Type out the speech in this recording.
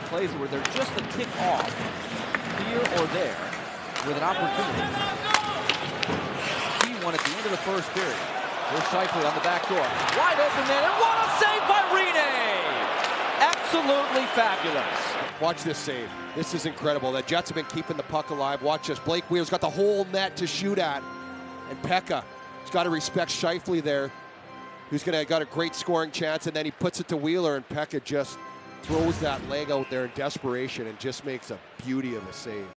plays where they're just a tick off here or there with an opportunity. Key one at the end of the first period. Here's Scheifele on the back door. Wide open man, and what a save by Rinne! Absolutely fabulous. Watch this save. This is incredible. The Jets have been keeping the puck alive. Watch this. Blake Wheeler's got the whole net to shoot at. And Pekka has got to respect Scheifele there, who's got a great scoring chance, and then he puts it to Wheeler, and Pekka just throws that leg out there in desperation and just makes a beauty of a save.